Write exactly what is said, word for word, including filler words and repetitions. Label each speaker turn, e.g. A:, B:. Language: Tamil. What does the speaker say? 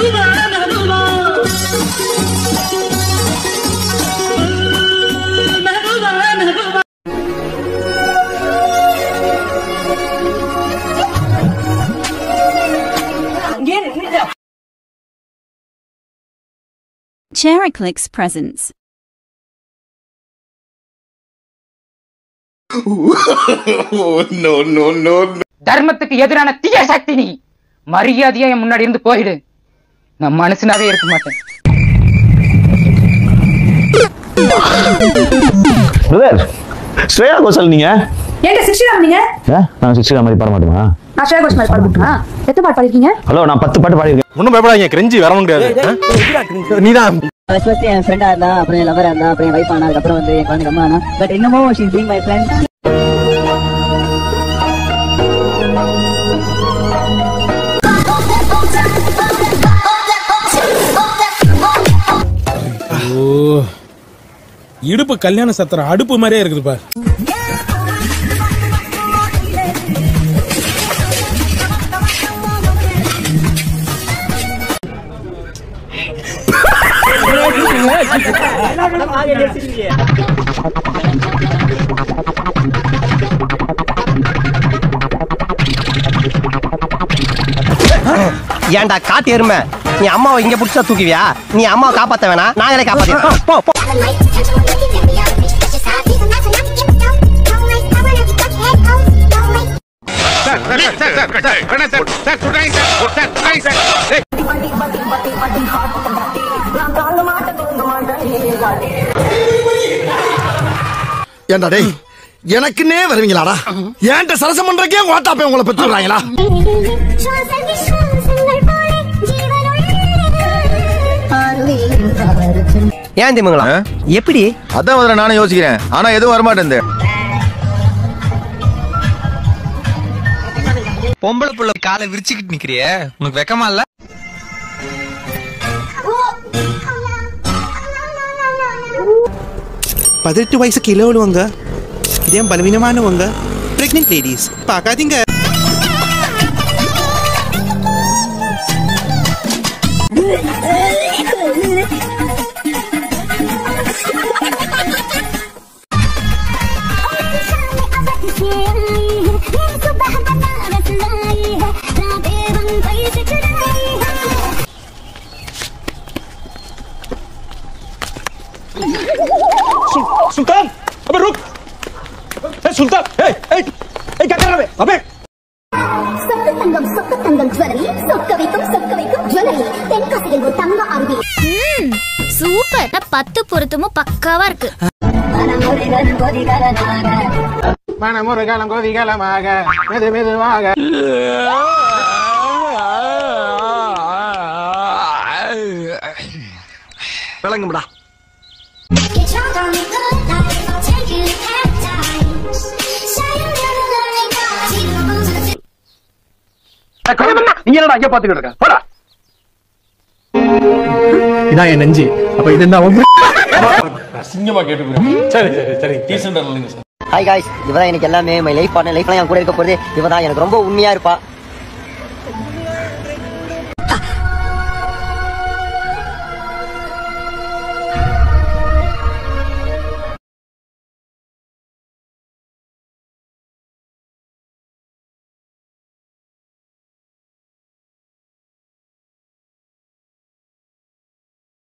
A: CherryClicks presents.
B: No, no, no.
C: தர்மத்துக்கு எதிரான தீய சக்தி நீ. மரியாதையா என் முன்னாடி இருந்து போயிடு. நான் மனுஷனாவே இருக்க மாட்டேன்.
D: பிரதர், ஸ்ரேயா கோஷல் நீங்க?
E: ஏங்க சிக்ஸ்டிராம் நீங்க?
D: ஏ, நான் சிக்ஸ்டிராம் மாதிரி பாட மாட்டேமா?
E: நான் ஸ்ரேயா கோஷல் மாதிரி பாட மாட்டேனா? எத்தனை பாட்டு பாடிருக்கீங்க?
D: ஹலோ, நான் பத்து பாட்டு பாடிருக்கேன்.
F: ஒண்ணும் பயப்படாதீங்க, கிரிஞ்சி வர முடியாது. நீதான்
G: ஃபர்ஸ்ட் ஃபர்ஸ்ட் என் ஃப்ரெண்டா இருந்தா, அப்புறம் என் லவரா இருந்தா, அப்புறம் என் வைஃப் ஆனா, அதுக்கப்புறம் வந்து என் குழந்தை அம்மா ஆனா. பட் இன்னமும் she is being my friend.
H: Oh, இடுப்பு கல்யாண சத்திரம் அடுப்பு மாதிரியே இருக்குது பாரு.
I: ஏன்டா காட்டு எருமை, நீ அம்மாவை இங்க புடிச்சா தூக்குவியா? நீ அம்மாவை காப்பாத்த வேணா, நாங்களே காப்பாத்திடுறோம்.
B: ஏண்டா டேய், எனக்குன்னே வருவீங்களாடா? ஏன்ட்ட சரசம் பண்றக்கே ஓட்டாப்பே உங்களை பெற்றுறாங்களா?
I: ஏன் திமுங்களா எப்படி?
F: அதான் முதல்ல நானும் யோசிக்கிறேன், ஆனா எதுவும் வரமாட்டேன்.
J: பொம்பளை புள்ள காலை விரிச்சுக்கிட்டு நிக்கிறிய, உனக்கு வெக்கமா இல்ல?
K: பதினெட்டு வயசு கிலோ உள்ளவங்க, இதே பலவீனமானவங்க, பிரெக்னென்ட் லேடிஸ் பார்க்காதீங்க.
F: सुल्तान, अबे रुक! ए सुल्तान, ए ए ए क्या कर रहा है? अबे!
L: சொக்க தங்கம் சொக்க தங்கம் ஜுவல்லரி, சொக்க வைக்கும் சொக்க வைக்கும் ஜுவல்லரி, தென்காசியில் ஒரு தங்க அருவி.
M: ம், சூப்பர். நான் பத்து பொருத்தமும் பக்காவா இருக்கு.
L: மனமுருகன் கொதிகலனாக,
F: மனமுருகன் கொதிகலமாக, மெது மெதுவாக.
I: விளங்கும்டா.
F: நீங்க என்னடா அங்க பாத்துக்கிட்டு இருக்க? போடா. இதான் என் நெஞ்சு. அப்ப இது என்ன சிங்கமா கேட்டுக்கிறேன். சரி சரி சரி டீசென்டா இல்லைங்க சார்.
I: ஹாய் गाइस, இவதான் எனக்கு எல்லாமே. மை லைஃப் பார்ட்னர், லைஃப்ல என் கூட இருக்க போறது இவதான். எனக்கு ரொம்ப உண்மையா இருப்பா.